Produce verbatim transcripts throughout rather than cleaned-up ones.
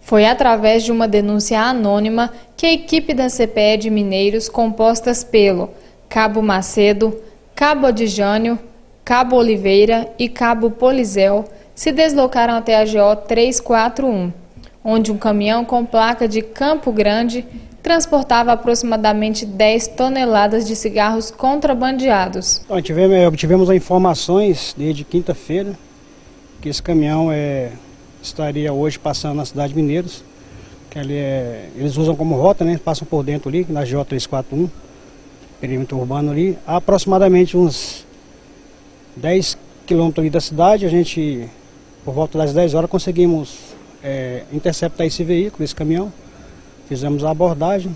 Foi através de uma denúncia anônima que a equipe da C P E de Mineiros, compostas pelo Cabo Macedo, Cabo Adjânio, Cabo Oliveira e Cabo Polizel, se deslocaram até a G O trezentos e quarenta e um, onde um caminhão com placa de Campo Grande transportava aproximadamente dez toneladas de cigarros contrabandeados. Nós tivemos, obtivemos informações desde quinta-feira que esse caminhão é, estaria hoje passando na cidade de Mineiros, que ali é, eles usam como rota, né? Passam por dentro ali, na G O trezentos e quarenta e um, perímetro urbano ali, há aproximadamente uns dez quilômetros ali da cidade. A gente, por volta das dez horas, conseguimos é, interceptar esse veículo, esse caminhão. Fizemos a abordagem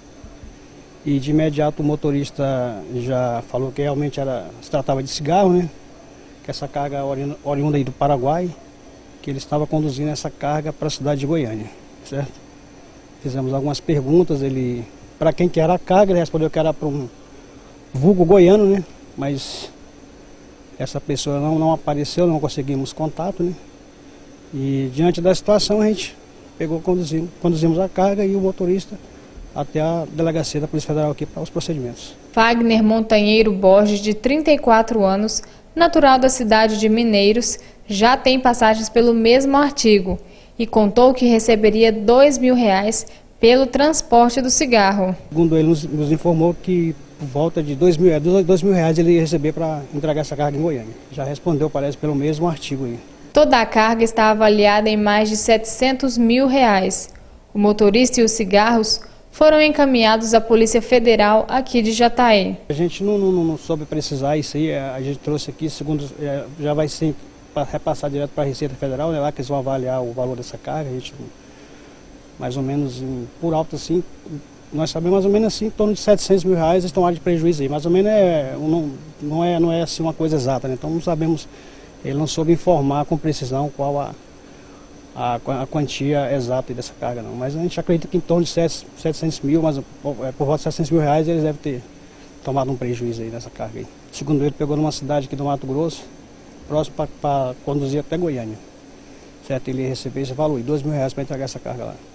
e de imediato o motorista já falou que realmente era, se tratava de cigarro, né? Que essa carga oriunda aí do Paraguai, que ele estava conduzindo essa carga para a cidade de Goiânia, certo? Fizemos algumas perguntas, ele, para quem que era a carga, ele respondeu que era para um vulgo goiano, né? Mas essa pessoa não, não apareceu, não conseguimos contato, né? E diante da situação a gente pegou, conduzimos, conduzimos a carga e o motorista até a delegacia da Polícia Federal aqui para os procedimentos. Wagner Montanheiro Borges, de trinta e quatro anos, natural da cidade de Mineiros, já tem passagens pelo mesmo artigo e contou que receberia dois mil reais pelo transporte do cigarro. Segundo ele, nos, nos informou que por volta de dois mil, dois mil reais ele ia receber para entregar essa carga em Goiânia. Já respondeu, parece, pelo mesmo artigo aí. Toda a carga está avaliada em mais de setecentos mil reais. O motorista e os cigarros foram encaminhados à Polícia Federal aqui de Jataí. A gente não, não, não soube precisar isso aí, a gente trouxe aqui, segundo, já vai ser repassado direto para a Receita Federal, né, lá que eles vão avaliar o valor dessa carga. A gente, mais ou menos, por alto assim, nós sabemos mais ou menos assim, em torno de setecentos mil reais estão lá de prejuízo aí. Mais ou menos é, não, não é, não é assim uma coisa exata, né? Então não sabemos. Ele não soube informar com precisão qual a, a, a quantia exata dessa carga, não. Mas a gente acredita que em torno de setecentos mil, mas por volta de setecentos mil reais, eles devem ter tomado um prejuízo aí nessa carga aí. Segundo ele, pegou numa cidade aqui do Mato Grosso, próximo para conduzir até Goiânia. Certo? Ele ia receber esse valor, dois mil reais para entregar essa carga lá.